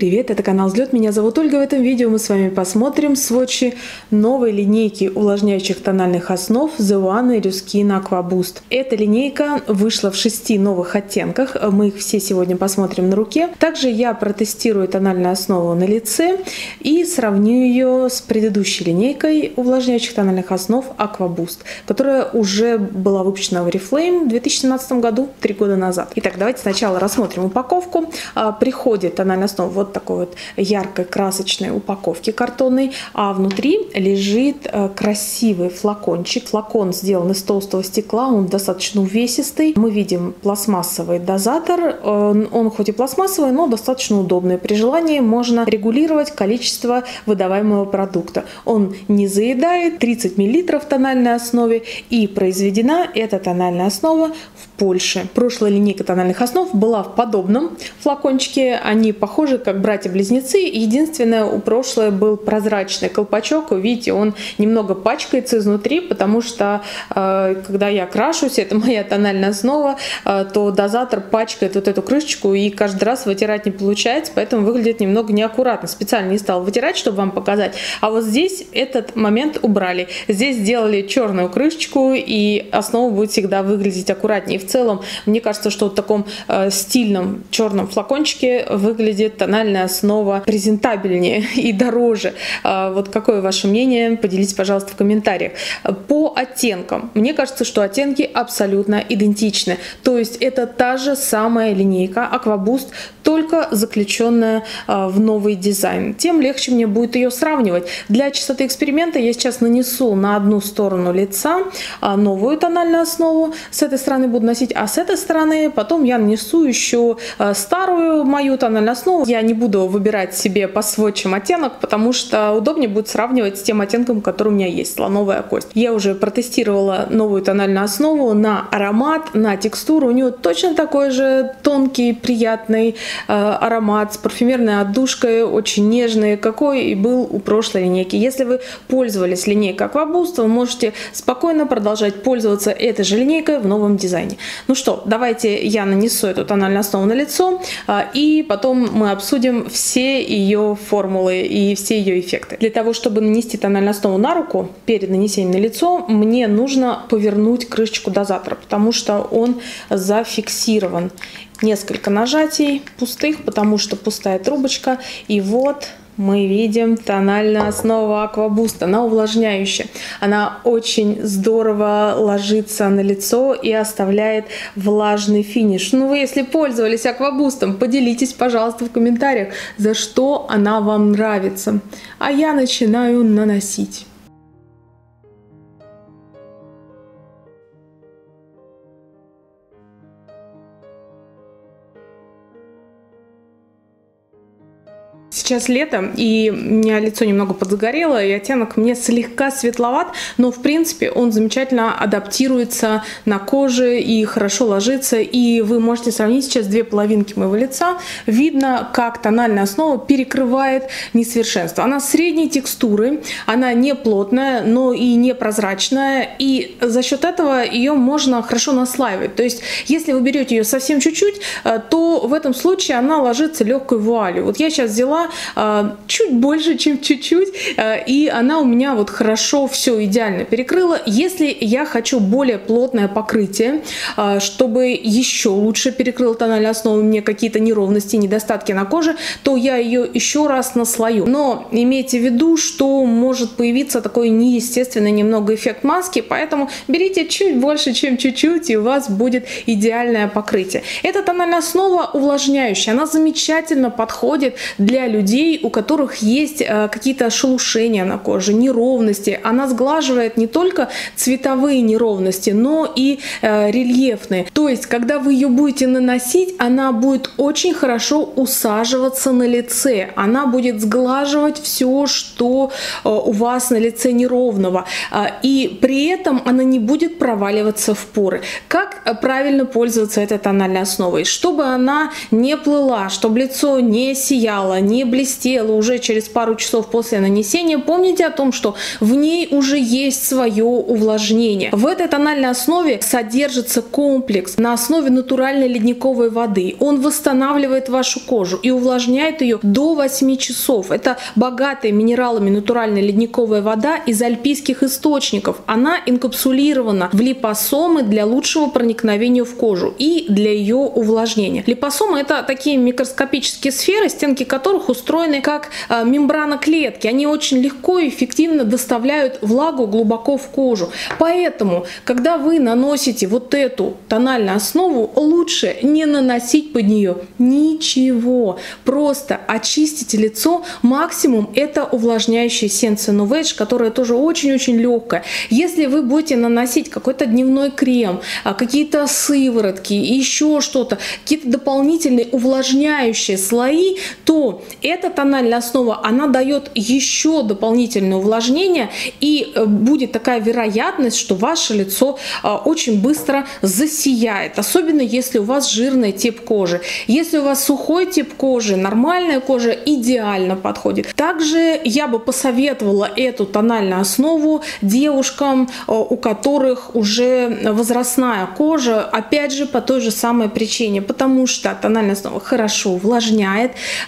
Привет, это канал Взлет, меня зовут Ольга. В этом видео мы с вами посмотрим сводчи новой линейки увлажняющих тональных основ The One Area Skin Aqua Boost. Эта линейка вышла в 6 новых оттенках, мы их все сегодня посмотрим на руке. Также я протестирую тональную основу на лице и сравню ее с предыдущей линейкой увлажняющих тональных основ Aqua Boost, которая уже была выпущена в Oriflame в 2017 году, 3 года назад. Итак, давайте сначала рассмотрим упаковку. Приходит тональная основа вот такой вот яркой красочной упаковки картонной, а внутри лежит красивый флакончик. Флакон сделан из толстого стекла, он достаточно увесистый. Мы видим пластмассовый дозатор, он хоть и пластмассовый, но достаточно удобный. При желании можно регулировать количество выдаваемого продукта. Он не заедает, 30 мл в тональной основе, и произведена эта тональная основа в Польше. Прошлая линейка тональных основ была в подобном флакончике, они похожи как братья-близнецы. Единственное, у прошлой был прозрачный колпачок. Вы видите, он немного пачкается изнутри, потому что когда я крашусь, это моя тональная основа, то дозатор пачкает вот эту крышечку, и каждый раз вытирать не получается, поэтому выглядит немного неаккуратно. Специально не стала вытирать, чтобы вам показать. А вот здесь этот момент убрали. Здесь сделали черную крышечку, и основа будет всегда выглядеть аккуратнее. В целом, мне кажется, что в таком стильном черном флакончике выглядит тональная основа презентабельнее и дороже. Вот какое ваше мнение? Поделитесь, пожалуйста, в комментариях. По оттенкам. Мне кажется, что оттенки абсолютно идентичны. То есть это та же самая линейка Aqua Boost, только заключенная в новый дизайн. Тем легче мне будет ее сравнивать. Для чистоты эксперимента я сейчас нанесу на одну сторону лица новую тональную основу. С этой стороны буду носить, а с этой стороны потом я нанесу еще старую мою тональную основу. Я не буду выбирать себе по сводчам оттенок, потому что удобнее будет сравнивать с тем оттенком, который у меня есть, слоновая кость. Я уже протестировала новую тональную основу на аромат, на текстуру. У нее точно такой же тонкий, приятный аромат с парфюмерной отдушкой, очень нежный, какой и был у прошлой линейки. Если вы пользовались линейкой Aqua Boost, вы можете спокойно продолжать пользоваться этой же линейкой в новом дизайне. Ну что, давайте я нанесу эту тональную основу на лицо, и потом мы обсудим все ее формулы и все ее эффекты. Для того, чтобы нанести тональную основу на руку, перед нанесением на лицо, мне нужно повернуть крышечку дозатора, потому что он зафиксирован. Несколько нажатий пустых, потому что пустая трубочка. И вот мы видим тональную основу Aqua Boost. Она увлажняющая. Она очень здорово ложится на лицо и оставляет влажный финиш. Ну, вы, если пользовались Aqua Boost, поделитесь, пожалуйста, в комментариях, за что она вам нравится. А я начинаю наносить. Сейчас лето, и у меня лицо немного подзагорело, и оттенок мне слегка светловат, но в принципе он замечательно адаптируется на коже и хорошо ложится. И вы можете сравнить сейчас две половинки моего лица. Видно, как тональная основа перекрывает несовершенство. Она средней текстуры, она не плотная, но и не прозрачная, и за счет этого ее можно хорошо наслаивать. То есть, если вы берете ее совсем чуть-чуть, то в этом случае она ложится легкой вуалью. Вот я сейчас взяла чуть больше, чем чуть-чуть, и она у меня вот хорошо все идеально перекрыла. Если я хочу более плотное покрытие, чтобы еще лучше перекрыла тональную основу, у меня какие-то неровности, недостатки на коже, то я ее еще раз наслою. Но имейте в виду, что может появиться такой неестественный немного эффект маски, поэтому берите чуть больше, чем чуть-чуть, и у вас будет идеальное покрытие. Эта тональная основа увлажняющая, она замечательно подходит для людей, у которых есть какие-то шелушения на коже, неровности. Она сглаживает не только цветовые неровности, но и рельефные. То есть, когда вы ее будете наносить, она будет очень хорошо усаживаться на лице. Она будет сглаживать все, что у вас на лице неровного. И при этом она не будет проваливаться в поры. Как правильно пользоваться этой тональной основой? Чтобы она не плыла, чтобы лицо не сияло, не блестела уже через пару часов после нанесения, помните о том, что в ней уже есть свое увлажнение. В этой тональной основе содержится комплекс на основе натуральной ледниковой воды. Он восстанавливает вашу кожу и увлажняет ее до 8 часов. Это богатая минералами натуральная ледниковая вода из альпийских источников. Она инкапсулирована в липосомы для лучшего проникновения в кожу и для ее увлажнения. Липосомы — это такие микроскопические сферы, стенки которых устроены как мембрана клетки. Они очень легко и эффективно доставляют влагу глубоко в кожу. Поэтому, когда вы наносите вот эту тональную основу, лучше не наносить под нее ничего. Просто очистите лицо. Максимум — это увлажняющая эссенция Novage, которая тоже очень-очень легкая. Если вы будете наносить какой-то дневной крем, какие-то сыворотки, еще что-то, какие-то дополнительные увлажняющие слои, то эта тональная основа, она дает еще дополнительное увлажнение, и будет такая вероятность, что ваше лицо очень быстро засияет, особенно если у вас жирный тип кожи. Если у вас сухой тип кожи, нормальная кожа идеально подходит. Также я бы посоветовала эту тональную основу девушкам, у которых уже возрастная кожа, опять же по той же самой причине, потому что тональная основа хорошо увлажняет.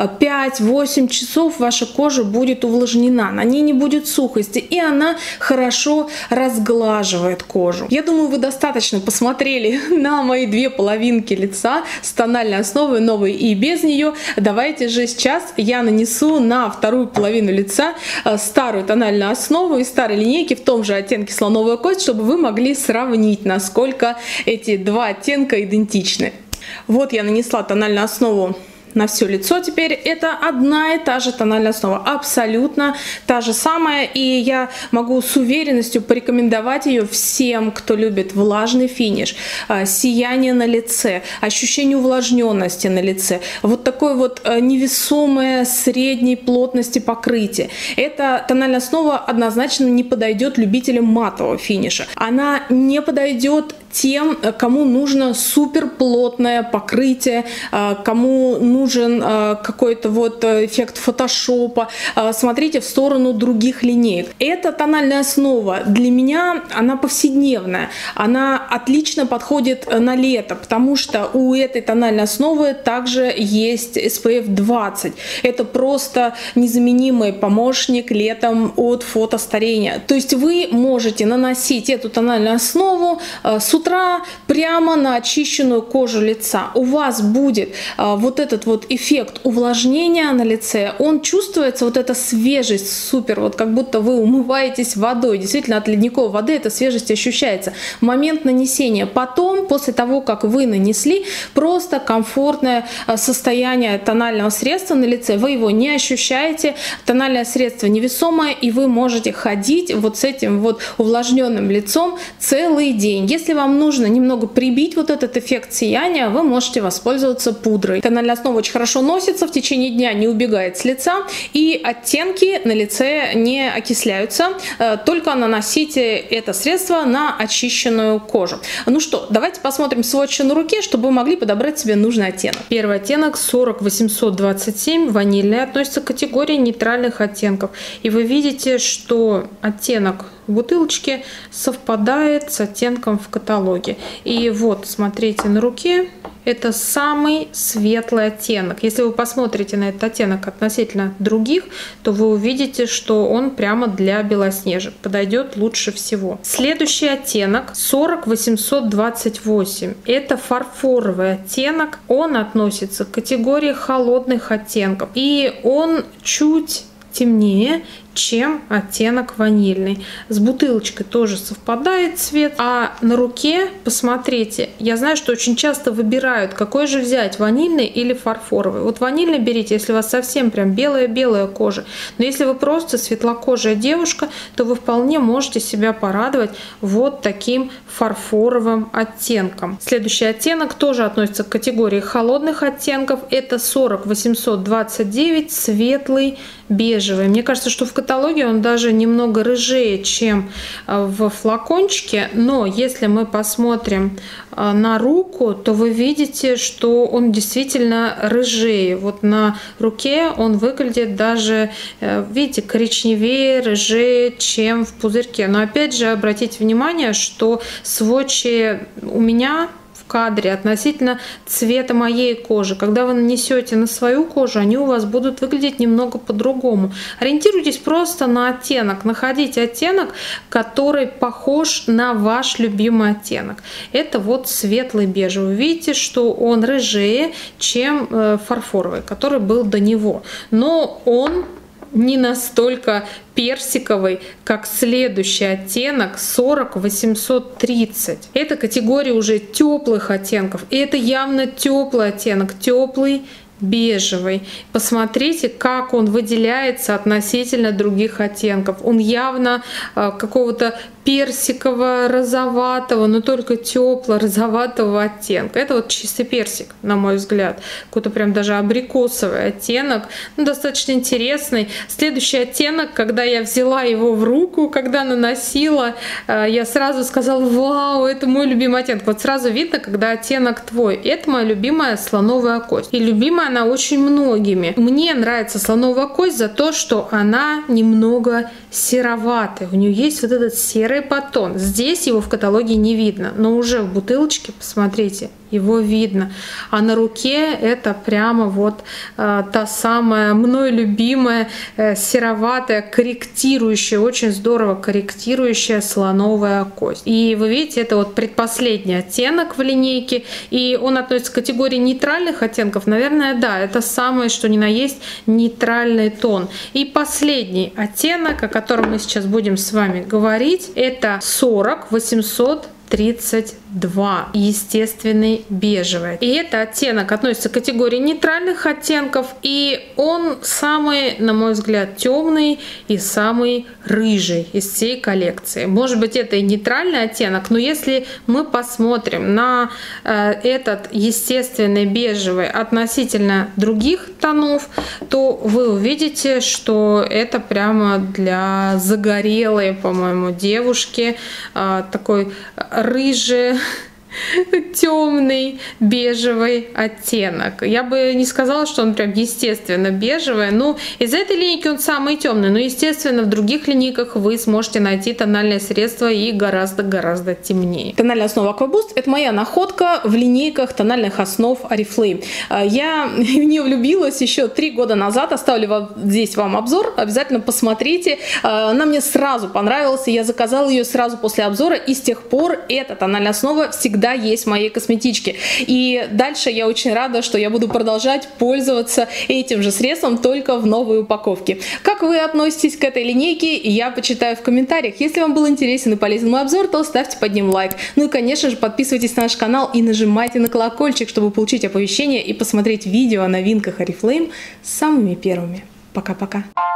5-8 часов ваша кожа будет увлажнена, на ней не будет сухости, и она хорошо разглаживает кожу. Я думаю, вы достаточно посмотрели на мои две половинки лица с тональной основой, новой и без нее. Давайте же сейчас я нанесу на вторую половину лица старую тональную основу из старой линейки в том же оттенке слоновая кость, чтобы вы могли сравнить, насколько эти два оттенка идентичны. Вот я нанесла тональную основу на все лицо. Теперь это одна и та же тональная основа, абсолютно та же самая, и я могу с уверенностью порекомендовать ее всем, кто любит влажный финиш, сияние на лице, ощущение увлажненности на лице, вот такое вот невесомое средней плотности покрытие. Эта тональная основа однозначно не подойдет любителям матового финиша. Она не подойдет тем, кому нужно супер плотное покрытие, кому нужен какой-то вот эффект фотошопа. Смотрите в сторону других линеек. Эта тональная основа для меня, она повседневная. Она отлично подходит на лето, потому что у этой тональной основы также есть SPF 20. Это просто незаменимый помощник летом от фотостарения. То есть вы можете наносить эту тональную основу с утра прямо на очищенную кожу лица. У вас будет вот этот вот эффект увлажнения на лице. Он чувствуется, вот эта свежесть супер, вот как будто вы умываетесь водой. Действительно, от ледниковой воды эта свежесть ощущается. В момент нанесения. Потом, после того, как вы нанесли, просто комфортное состояние тонального средства на лице. Вы его не ощущаете. Тональное средство невесомое, и вы можете ходить вот с этим вот увлажненным лицом целый день. Если вам нужно немного прибить вот этот эффект сияния, вы можете воспользоваться пудрой. Тональная основа очень хорошо носится, в течение дня не убегает с лица, и оттенки на лице не окисляются. Только наносите это средство на очищенную кожу. Ну что, давайте посмотрим сводчи на руке, чтобы вы могли подобрать себе нужный оттенок. Первый оттенок 40827, ванильный, относится к категории нейтральных оттенков. И вы видите, что оттенок в бутылочке совпадает с оттенком в каталоге. И вот, смотрите на руке, это самый светлый оттенок. Если вы посмотрите на этот оттенок относительно других, то вы увидите, что он прямо для белоснежек подойдет лучше всего. Следующий оттенок 40828. Это фарфоровый оттенок. Он относится к категории холодных оттенков. И он чуть темнее, чем оттенок ванильный. С бутылочкой тоже совпадает цвет. А на руке, посмотрите, я знаю, что очень часто выбирают, какой же взять, ванильный или фарфоровый. Вот ванильный берите, если у вас совсем прям белая-белая кожа. Но если вы просто светлокожая девушка, то вы вполне можете себя порадовать вот таким фарфоровым оттенком. Следующий оттенок тоже относится к категории холодных оттенков. Это 40829, светлый бежевый. Мне кажется, что в каталоге он даже немного рыжее, чем в флакончике, но если мы посмотрим на руку, то вы видите, что он действительно рыжее. Вот на руке он выглядит даже, видите, коричневее, рыжее, чем в пузырьке. Но опять же, обратите внимание, что сводчи у меня в кадре относительно цвета моей кожи. Когда вы нанесете на свою кожу, они у вас будут выглядеть немного по-другому. Ориентируйтесь просто на оттенок. Находите оттенок, который похож на ваш любимый оттенок. Это вот светлый бежевый. Видите, что он рыжее, чем фарфоровый, который был до него. Но он не настолько персиковый, как следующий оттенок 40-830. Это категория уже теплых оттенков. И это явно теплый оттенок, теплый бежевый. Посмотрите, как он выделяется относительно других оттенков. Он явно какого-то персиково-розоватого, но только тепло-розоватого оттенка. Это вот чистый персик, на мой взгляд. Какой-то прям даже абрикосовый оттенок. Ну, достаточно интересный. Следующий оттенок, когда я взяла его в руку, когда наносила, я сразу сказала: вау, это мой любимый оттенок. Вот сразу видно, когда оттенок твой. Это моя любимая слоновая кость. И любимая она очень многими. Мне нравится слоновая кость за то, что она немного сероватая. У нее есть вот этот серый батон. Здесь его в каталоге не видно, но уже в бутылочке, посмотрите, его видно. А на руке это прямо вот та самая мной любимая сероватая, корректирующая, очень здорово корректирующая слоновая кость. И вы видите, это вот предпоследний оттенок в линейке, и он относится к категории нейтральных оттенков. Наверное, да, это самое, что ни на есть, нейтральный тон. И последний оттенок, о котором мы сейчас будем с вами говорить, это 40-832, естественный бежевый. И этот оттенок относится к категории нейтральных оттенков, и он самый, на мой взгляд, темный и самый рыжий из всей коллекции. Может быть, это и нейтральный оттенок, но если мы посмотрим на этот естественный бежевый относительно других тонов, то вы увидите, что это прямо для загорелой, по-моему, девушки, такой рыжий, темный бежевый оттенок. Я бы не сказала, что он прям естественно бежевый. Ну, из этой линейки он самый темный, но, естественно, в других линейках вы сможете найти тональное средство и гораздо-гораздо темнее. Тональная основа Aquaboost — это моя находка в линейках тональных основ Oriflame. Я в нее влюбилась еще 3 года назад. Оставлю здесь вам обзор. Обязательно посмотрите. Она мне сразу понравилась, и я заказала ее сразу после обзора, и с тех пор эта тональная основа всегда есть в моей косметичке. И дальше я очень рада, что я буду продолжать пользоваться этим же средством, только в новой упаковке. Как вы относитесь к этой линейке, я почитаю в комментариях. Если вам был интересен и полезен мой обзор, то ставьте под ним лайк. Ну и, конечно же, подписывайтесь на наш канал и нажимайте на колокольчик, чтобы получить оповещения и посмотреть видео о новинках Oriflame самыми первыми. Пока-пока!